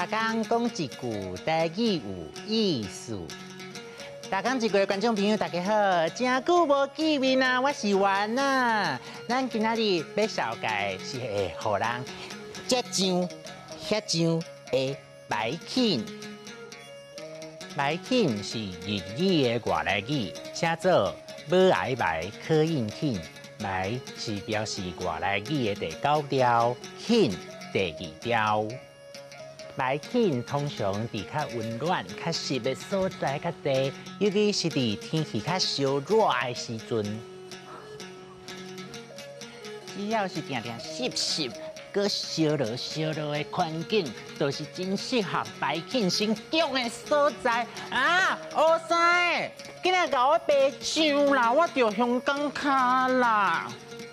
大家讲一句台语有意思。大家一个观众朋友，大家好，真久无见面啊，我是元啊。咱今仔日要绍介是会互人这上、遐上的白琴。白琴是日语的外来语，写做母爱白可应琴。白是表示外来语的第9调，琴第2调。白琴通常伫较温暖、较湿的所在较多，尤其是伫天气较烧热的时阵。只要是定定湿湿、搁烧热的环境，都是真适合白琴生长的所在啊！乌生，今日甲我白唱啦，我着香港卡啦。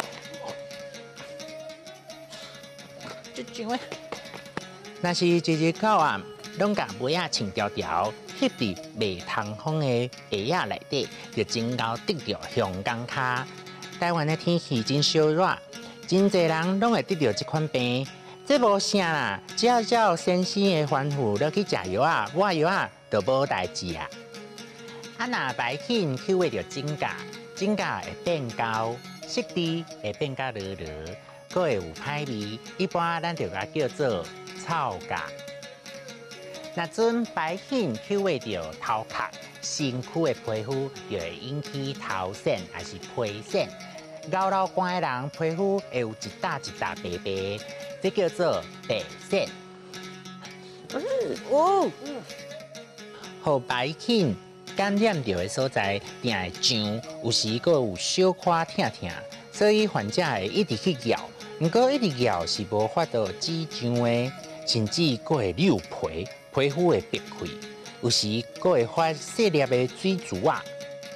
这上的。若是日日到暗，拢甲尾仔穿条条，翕伫袂通风的鞋仔内底，就真够得到香港卡。台湾的天气真烧热，真侪人拢会得到这款病。这无啥啦，只要照先生的吩咐落去食药啊、抹药啊，就无代志啊。啊，若白琴去为着指甲，指甲会变厚，湿地会变甲落落，佫会有歹味。一般咱就甲叫做臭甲。若阵白琴去为着头壳、身躯的皮肤，就会引起头癣还是皮癣。咬老寒的人，皮肤会有一笪一笪白白，这叫做白癣。互白琴感染到的所在，定会痒，有时佫有小可疼疼，所以患者会一直去咬。不过一直咬是无法度止痒的。甚至佫会扭皮，皮肤会裂开，有时佫会发细粒的水珠啊。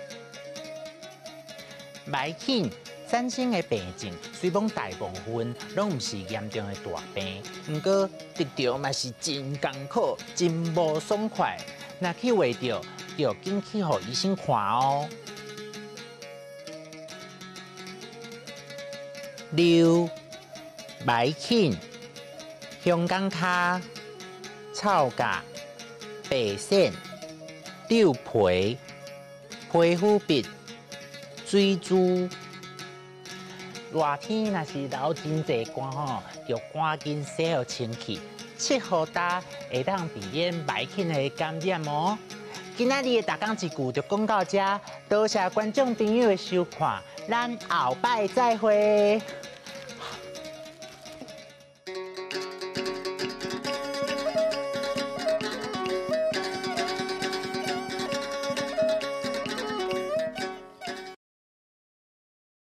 白琴产生的病症，虽讲大部分拢毋是严重的大病，不过得到嘛是真艰苦，真无爽快。若去画着，就紧去互医生看哦。6. 白琴。香港卡、臭甲、白癣、扭皮、皮肤病、水珠。热天若是流真侪汗吼，就赶紧洗好清气，拭好干，会当避免白琴的感染哦。今仔日的大讲一句就讲到这，多谢观众朋友的收看，咱后摆再会。